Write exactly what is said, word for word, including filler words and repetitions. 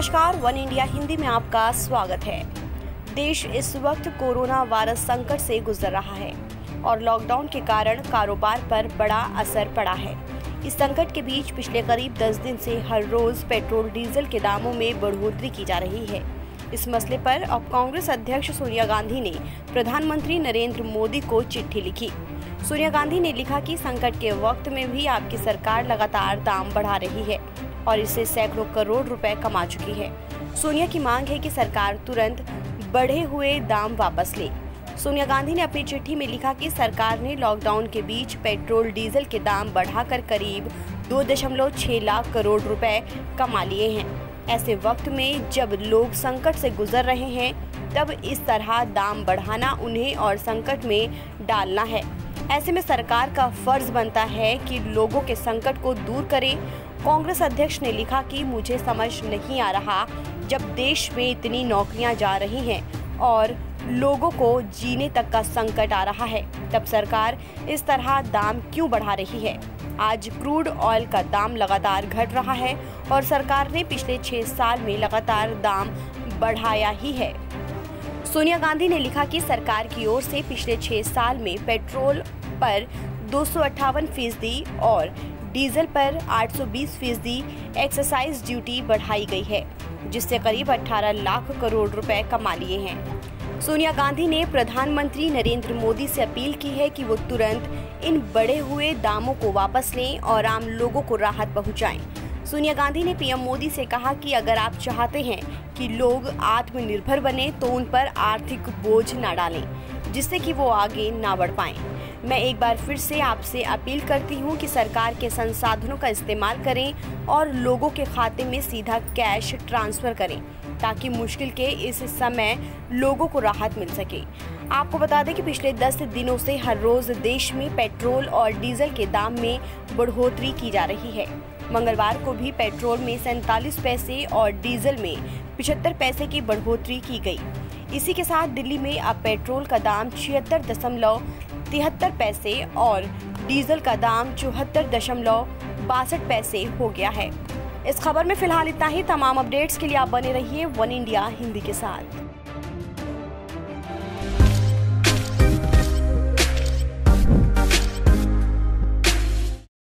नमस्कार, one India Hindi में आपका स्वागत है। देश इस वक्त कोरोना वायरस संकट से गुजर रहा है और लॉकडाउन के कारण कारोबार पर बड़ा असर पड़ा है। इस संकट के बीच पिछले करीब दस दिन से हर रोज पेट्रोल डीजल के दामों में बढ़ोतरी की जा रही है। इस मसले पर अब कांग्रेस अध्यक्ष सोनिया गांधी ने प्रधानमंत्री नरेंद्र मोदी को चिट्ठी लिखी। सोनिया गांधी ने लिखा कि संकट के वक्त में भी आपकी सरकार लगातार दाम बढ़ा रही है और इससे सैकड़ों करोड़ रुपए कमा चुकी है। सोनिया की मांग है कि सरकार तुरंत बढ़े हुए दाम वापस ले। सोनिया गांधी ने अपनी चिट्ठी में लिखा कि सरकार ने लॉकडाउन के बीच पेट्रोल डीजल के दाम बढ़ाकर करीब दो दशमलव छह लाख करोड़ रुपए कमा लिए हैं। ऐसे वक्त में जब लोग संकट से गुजर रहे हैं, तब इस तरह दाम बढ़ाना उन्हें और संकट में डालना है। ऐसे में सरकार का फर्ज बनता है कि लोगों के संकट को दूर करे। कांग्रेस अध्यक्ष ने लिखा कि मुझे समझ नहीं आ रहा, जब देश में इतनी नौकरियां जा रही हैं और लोगों को जीने तक का संकट आ रहा है, तब सरकार इस तरह दाम क्यों बढ़ा रही है। आज क्रूड ऑयल का दाम लगातार घट रहा है और सरकार ने पिछले छह साल में लगातार दाम बढ़ाया ही है। सोनिया गांधी ने लिखा कि सरकार की ओर से पिछले छह साल में पेट्रोल पर दो सौ अट्ठावन फीसदी और डीजल पर आठ सौ बीस फीसदी एक्साइज ड्यूटी बढ़ाई गई है, जिससे करीब अठारह लाख करोड़ रुपए कमा लिए हैं। सोनिया गांधी ने प्रधानमंत्री नरेंद्र मोदी से अपील की है कि वो तुरंत इन बढ़े हुए दामों को वापस लें और आम लोगों को राहत पहुंचाएं। सोनिया गांधी ने पीएम मोदी से कहा कि अगर आप चाहते हैं कि लोग आत्मनिर्भर बने तो उन पर आर्थिक बोझ न डालें, जिससे कि वो आगे ना बढ़ पाएं। मैं एक बार फिर से आपसे अपील करती हूं कि सरकार के संसाधनों का इस्तेमाल करें और लोगों के खाते में सीधा कैश ट्रांसफर करें, ताकि मुश्किल के इस समय लोगों को राहत मिल सके। आपको बता दें कि पिछले दस दिनों से हर रोज देश में पेट्रोल और डीजल के दाम में बढ़ोतरी की जा रही है। मंगलवार को भी पेट्रोल में सैंतालीस पैसे और डीजल में पिछहत्तर पैसे की बढ़ोतरी की गई। इसी के साथ दिल्ली में अब पेट्रोल का दाम छिहत्तर दशमलव तिहत्तर पैसे और डीजल का दाम चौहत्तर दशमलव बासठ पैसे हो गया है। इस खबर में फिलहाल इतना ही। तमाम अपडेट्स के लिए आप बने रहिए वन इंडिया हिंदी के साथ।